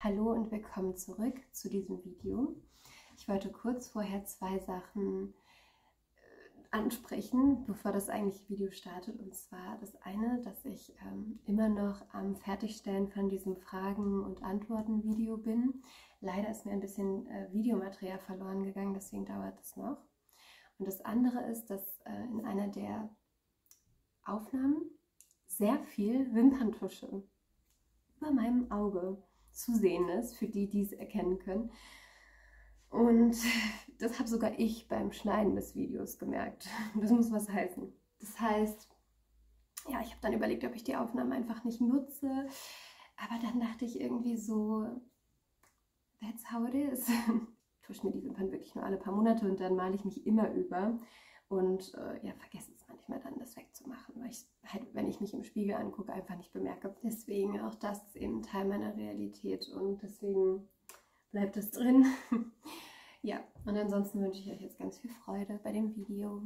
Hallo und willkommen zurück zu diesem Video. Ich wollte kurz vorher zwei Sachen ansprechen, bevor das eigentliche Video startet. Und zwar das eine, dass ich immer noch am Fertigstellen von diesem Fragen- und Antworten-Video bin. Leider ist mir ein bisschen Videomaterial verloren gegangen, deswegen dauert es noch. Und das andere ist, dass in einer der Aufnahmen sehr viel Wimperntusche über meinem Auge zu sehen ist, für die, die es erkennen können. Und das habe sogar ich beim Schneiden des Videos gemerkt. Das muss was heißen. Das heißt, ja, ich habe dann überlegt, ob ich die Aufnahmen einfach nicht nutze. Aber dann dachte ich irgendwie so, that's how it is. Ich tusche mir die Wimpern wirklich nur alle paar Monate und dann male ich mich immer über. Und ja, vergesse es manchmal dann, das wegzumachen, weil ich halt, wenn ich mich im Spiegel angucke, einfach nicht bemerke. Deswegen auch das ist eben Teil meiner Realität und deswegen bleibt es drin. Ja, und ansonsten wünsche ich euch jetzt ganz viel Freude bei dem Video.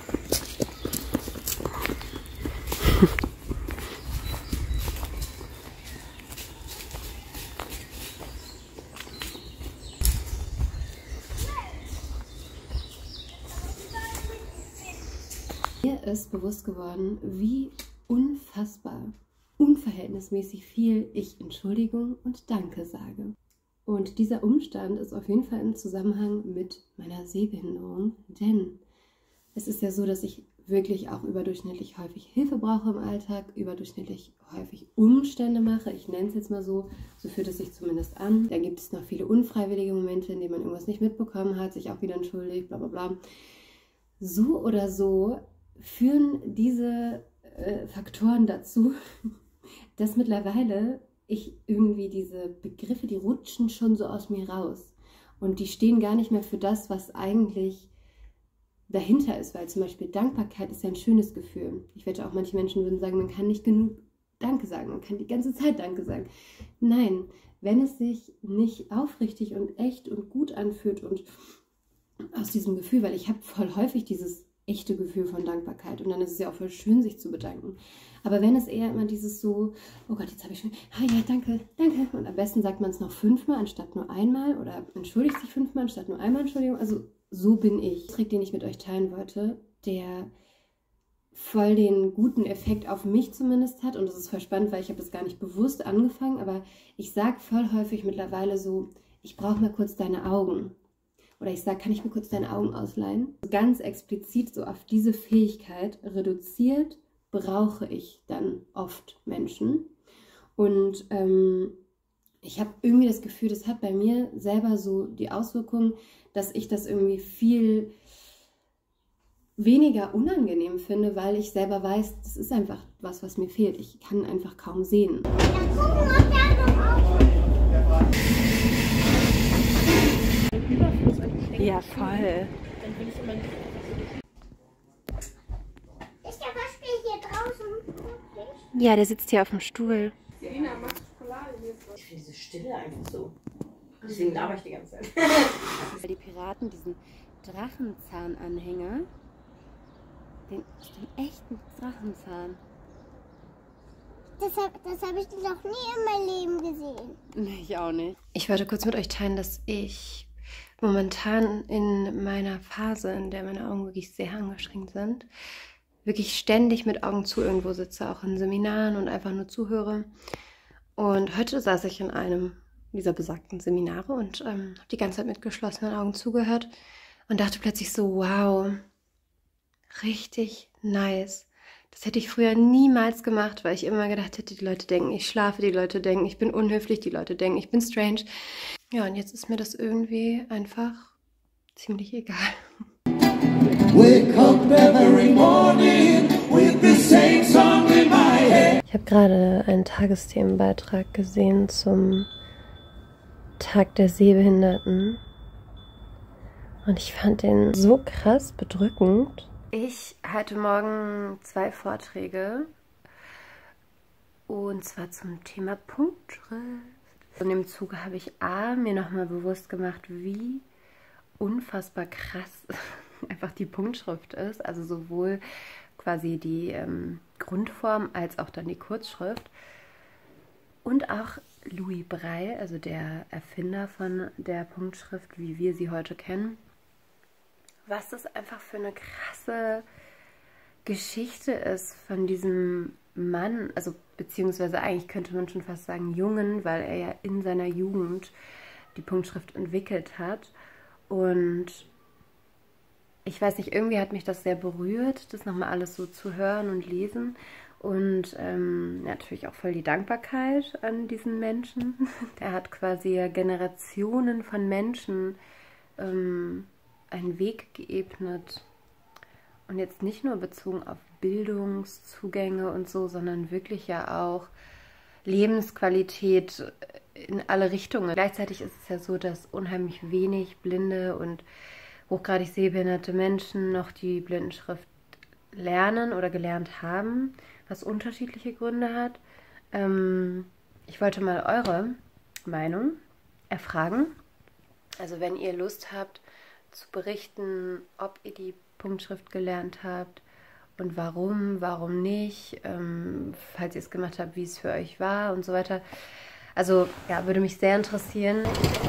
Mir ist bewusst geworden, wie unfassbar, unverhältnismäßig viel ich Entschuldigung und Danke sage. Und dieser Umstand ist auf jeden Fall im Zusammenhang mit meiner Sehbehinderung, denn es ist ja so, dass ich wirklich auch überdurchschnittlich häufig Hilfe brauche im Alltag, überdurchschnittlich häufig Umstände mache. Ich nenne es jetzt mal so, so fühlt es sich zumindest an. Da gibt es noch viele unfreiwillige Momente, in denen man irgendwas nicht mitbekommen hat, sich auch wieder entschuldigt, bla bla bla. So oder so führen diese Faktoren dazu, dass mittlerweile ich irgendwie diese Begriffe, die rutschen schon so aus mir raus. Und die stehen gar nicht mehr für das, was eigentlich dahinter ist. Weil zum Beispiel Dankbarkeit ist ja ein schönes Gefühl. Ich wette auch, manche Menschen würden sagen, man kann nicht genug Danke sagen. Man kann die ganze Zeit Danke sagen. Nein, wenn es sich nicht aufrichtig und echt und gut anfühlt und aus diesem Gefühl, weil ich habe voll häufig dieses echte Gefühl von Dankbarkeit und dann ist es ja auch voll schön, sich zu bedanken. Aber wenn es eher immer dieses so, oh Gott, jetzt habe ich schon, ah ja, danke, danke. Und am besten sagt man es noch 5-mal anstatt nur einmal oder entschuldigt sich 5-mal anstatt nur einmal Entschuldigung. Also so bin ich. Der Trick, den ich mit euch teilen wollte, der voll den guten Effekt auf mich zumindest hat und das ist voll spannend, weil ich habe das gar nicht bewusst angefangen, aber ich sage voll häufig mittlerweile so, ich brauche mal kurz deine Augen. Oder ich sage, kann ich mir kurz deine Augen ausleihen? Ganz explizit so auf diese Fähigkeit reduziert brauche ich dann oft Menschen. Und ich habe irgendwie das Gefühl, das hat bei mir selber so die Auswirkung, dass ich das irgendwie viel weniger unangenehm finde, weil ich selber weiß, das ist einfach was mir fehlt. Ich kann einfach kaum sehen. Ja, voll. Dann will ich immer nicht. Ist der Waschbär hier draußen? Ja, der sitzt hier auf dem Stuhl. Selina, mach Schokolade jetzt. Ich finde diese Stille einfach so. Deswegen laber ich die ganze Zeit. Die Piraten diesen Drachenzahnanhänger, den echten Drachenzahn. Das hab ich noch nie in meinem Leben gesehen. Nee, ich auch nicht. Ich wollte kurz mit euch teilen, dass ich momentan in meiner Phase, in der meine Augen wirklich sehr angeschränkt sind, wirklich ständig mit Augen zu irgendwo sitze, auch in Seminaren und einfach nur zuhöre. Und heute saß ich in einem dieser besagten Seminare und habe die ganze Zeit mit geschlossenen Augen zugehört und dachte plötzlich so, wow, richtig nice. Das hätte ich früher niemals gemacht, weil ich immer gedacht hätte, die Leute denken, ich schlafe, die Leute denken, ich bin unhöflich, die Leute denken, ich bin strange. Ja, und jetzt ist mir das irgendwie einfach ziemlich egal. Ich habe gerade einen Tagesthemenbeitrag gesehen zum Tag der Sehbehinderten und ich fand den so krass bedrückend. Ich halte morgen 2 Vorträge und zwar zum Thema Punktschrift. In dem Zuge habe ich mir nochmal bewusst gemacht, wie unfassbar krass einfach die Punktschrift ist. Also sowohl quasi die Grundform als auch dann die Kurzschrift. Und auch Louis Braille, also der Erfinder von der Punktschrift, wie wir sie heute kennen. Was das einfach für eine krasse Geschichte ist von diesem Mann, also beziehungsweise eigentlich könnte man schon fast sagen Jungen, weil er ja in seiner Jugend die Punktschrift entwickelt hat. Und ich weiß nicht, irgendwie hat mich das sehr berührt, das nochmal alles so zu hören und lesen. Und natürlich auch voll die Dankbarkeit an diesen Menschen. Er hat quasi Generationen von Menschen einen Weg geebnet. Und jetzt nicht nur bezogen auf Bildungszugänge und so, sondern wirklich ja auch Lebensqualität in alle Richtungen. Gleichzeitig ist es ja so, dass unheimlich wenig blinde und hochgradig sehbehinderte Menschen noch die Blindenschrift lernen oder gelernt haben, was unterschiedliche Gründe hat. Ich wollte mal eure Meinung erfragen. Also wenn ihr Lust habt zu berichten, ob ihr die Punktschrift gelernt habt und warum nicht, falls ihr es gemacht habt, wie es für euch war und so weiter. Also ja, würde mich sehr interessieren.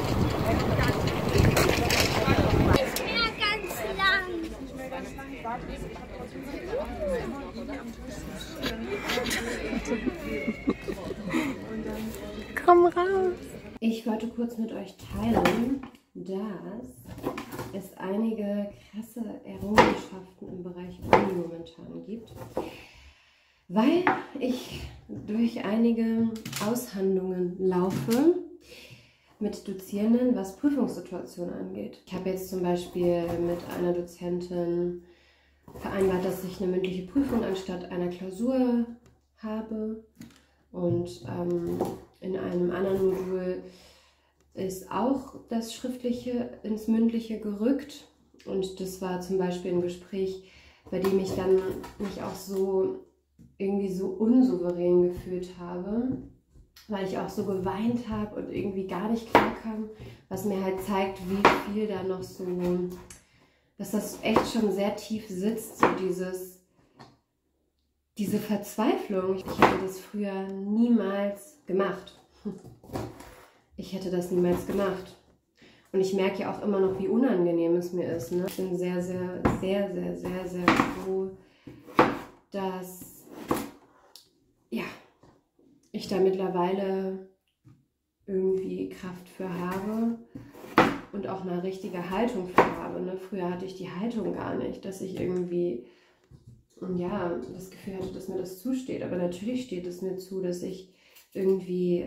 Komm raus! Ich wollte kurz mit euch teilen, dass es einige krasse Errungenschaften im Bereich Uni momentan gibt, weil ich durch einige Aushandlungen laufe mit Dozierenden, was Prüfungssituationen angeht. Ich habe jetzt zum Beispiel mit einer Dozentin vereinbart, dass ich eine mündliche Prüfung anstatt einer Klausur habe, und in einem anderen Modul ist auch das Schriftliche ins Mündliche gerückt, und das war zum Beispiel ein Gespräch, bei dem ich dann mich auch so irgendwie so unsouverän gefühlt habe, weil ich auch so geweint habe und irgendwie gar nicht klar kam, was mir halt zeigt, wie viel da noch so, dass das echt schon sehr tief sitzt, so diese Verzweiflung. Ich hätte das früher niemals gemacht. Ich hätte das niemals gemacht. Und ich merke ja auch immer noch, wie unangenehm es mir ist. Ne? Ich bin sehr, sehr, sehr, sehr, sehr, sehr froh, dass ja, ich da mittlerweile irgendwie Kraft für habe und auch eine richtige Haltung für habe. Ne? Früher hatte ich die Haltung gar nicht, dass ich irgendwie ja, das Gefühl hatte, dass mir das zusteht. Aber natürlich steht es mir zu, dass ich irgendwie,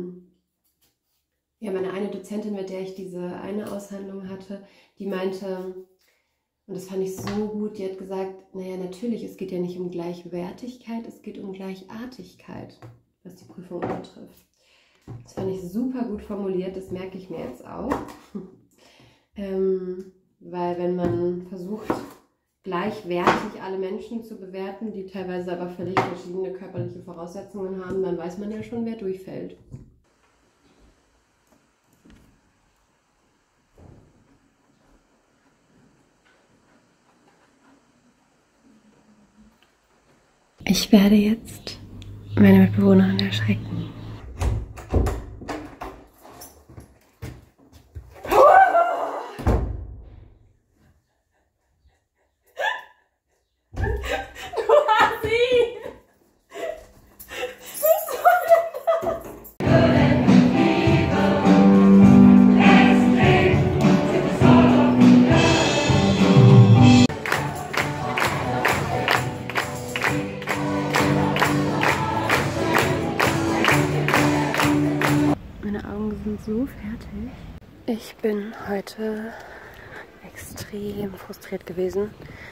ja, meine eine Dozentin, mit der ich diese eine Aushandlung hatte, die meinte, und das fand ich so gut, die hat gesagt, naja, natürlich, es geht ja nicht um Gleichwertigkeit, es geht um Gleichartigkeit, was die Prüfung betrifft. Das fand ich super gut formuliert, das merke ich mir jetzt auch. Weil wenn man versucht, gleichwertig alle Menschen zu bewerten, die teilweise aber völlig verschiedene körperliche Voraussetzungen haben, dann weiß man ja schon, wer durchfällt. Ich werde jetzt meine Mitbewohnerin erschrecken. So fertig. Ich bin heute extrem frustriert gewesen,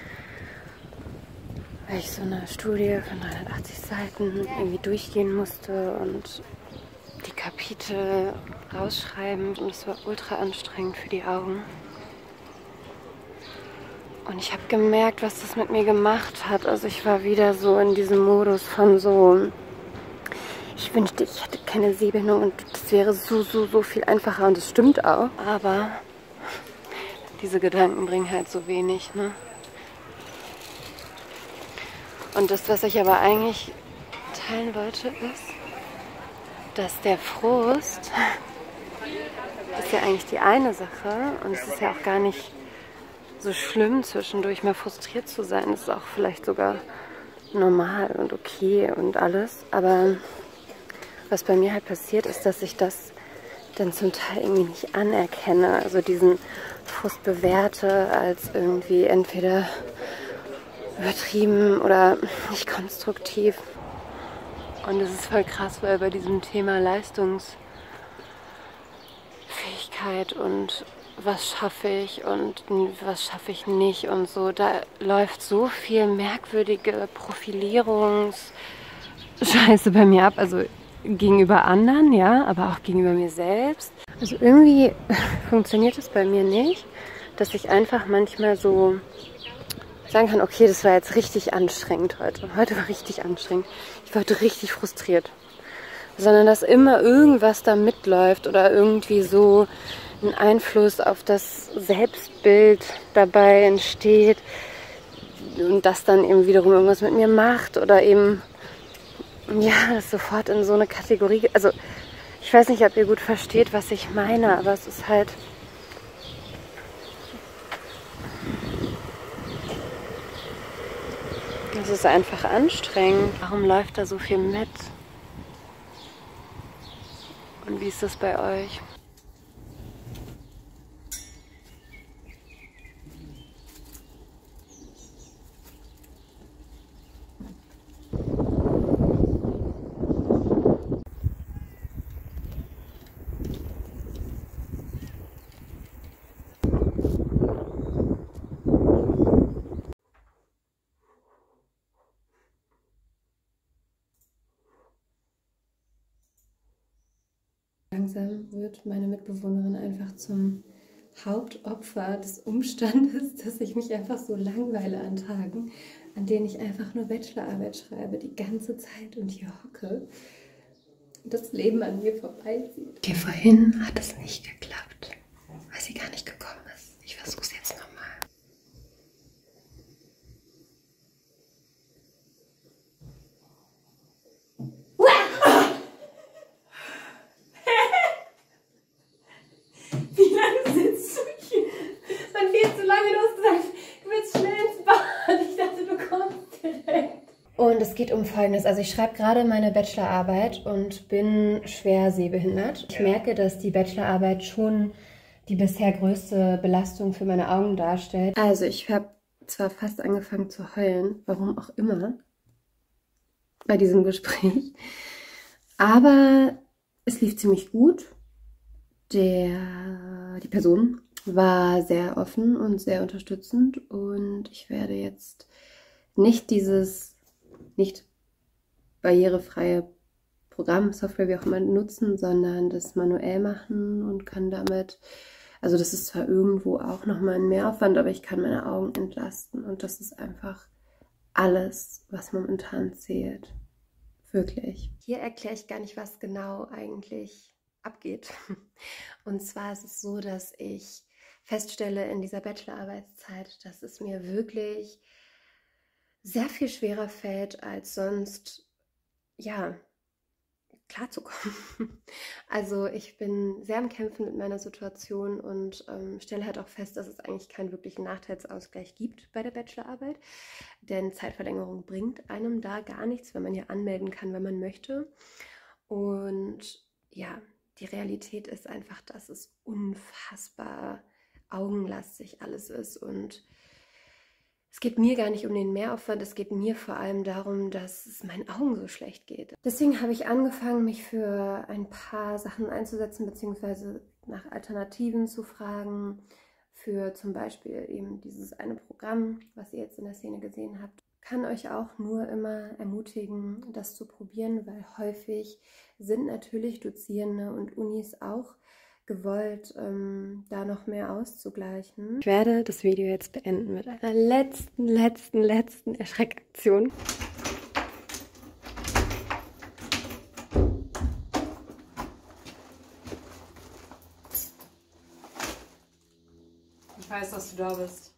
weil ich so eine Studie von 380 Seiten irgendwie durchgehen musste und die Kapitel rausschreiben, und es war ultra anstrengend für die Augen. Und ich habe gemerkt, was das mit mir gemacht hat. Also ich war wieder so in diesem Modus von so, ich wünschte, ich hätte keine Sehbehinderung und das wäre so viel einfacher, und das stimmt auch. Aber diese Gedanken bringen halt so wenig, ne? Und das, was ich aber eigentlich teilen wollte, ist, dass der Frust ist ja eigentlich die eine Sache und es ist ja auch gar nicht so schlimm, zwischendurch mal frustriert zu sein. Das ist auch vielleicht sogar normal und okay und alles. Aber was bei mir halt passiert, ist, dass ich das dann zum Teil irgendwie nicht anerkenne. Also diesen Frust bewerte als irgendwie entweder übertrieben oder nicht konstruktiv. Und es ist voll krass, weil bei diesem Thema Leistungsfähigkeit und was schaffe ich und was schaffe ich nicht und so, da läuft so viel merkwürdige Profilierungsscheiße bei mir ab. Also gegenüber anderen, ja, aber auch gegenüber mir selbst. Also irgendwie funktioniert es bei mir nicht, dass ich einfach manchmal so sagen kann, okay, das war jetzt richtig anstrengend heute. Heute war richtig anstrengend. Ich war heute richtig frustriert. Sondern dass immer irgendwas da mitläuft oder irgendwie so ein Einfluss auf das Selbstbild dabei entsteht und das dann eben wiederum irgendwas mit mir macht oder eben, ja, das sofort in so eine Kategorie, also ich weiß nicht, ob ihr gut versteht, was ich meine, aber es ist halt, es ist einfach anstrengend. Warum läuft da so viel mit? Und wie ist das bei euch? Langsam wird meine Mitbewohnerin einfach zum Hauptopfer des Umstandes, dass ich mich einfach so langweile an Tagen, an denen ich einfach nur Bachelorarbeit schreibe, die ganze Zeit und hier hocke und das Leben an mir vorbeizieht. Okay, vorhin hat es nicht geklappt, weil sie gar nicht gekommen ist. Ich versuche es jetzt nochmal. Und es geht um Folgendes. Also ich schreibe gerade meine Bachelorarbeit und bin schwer sehbehindert. Ich merke, dass die Bachelorarbeit schon die bisher größte Belastung für meine Augen darstellt. Also ich habe zwar fast angefangen zu heulen, warum auch immer, bei diesem Gespräch, aber es lief ziemlich gut. Die Person war sehr offen und sehr unterstützend und ich werde jetzt nicht dieses nicht barrierefreie Programm, Software, wie auch immer, nutzen, sondern das manuell machen und kann damit, also das ist zwar irgendwo auch nochmal ein Mehraufwand, aber ich kann meine Augen entlasten und das ist einfach alles, was momentan zählt. Wirklich. Hier erkläre ich gar nicht, was genau eigentlich abgeht. Und zwar ist es so, dass ich feststelle in dieser Bachelorarbeitszeit, dass es mir wirklich sehr viel schwerer fällt, als sonst, ja, klarzukommen. Also ich bin sehr am Kämpfen mit meiner Situation und stelle halt auch fest, dass es eigentlich keinen wirklichen Nachteilsausgleich gibt bei der Bachelorarbeit, denn Zeitverlängerung bringt einem da gar nichts, wenn man ja anmelden kann, wenn man möchte. Und ja, die Realität ist einfach, dass es unfassbar augenlastig alles ist und es geht mir gar nicht um den Mehraufwand, es geht mir vor allem darum, dass es meinen Augen so schlecht geht. Deswegen habe ich angefangen, mich für ein paar Sachen einzusetzen, beziehungsweise nach Alternativen zu fragen, für zum Beispiel eben dieses eine Programm, was ihr jetzt in der Szene gesehen habt. Ich kann euch auch nur immer ermutigen, das zu probieren, weil häufig sind natürlich Dozierende und Unis auch gewollt, da noch mehr auszugleichen. Ich werde das Video jetzt beenden mit einer letzten Erschreckaktion. Ich weiß, dass du da bist.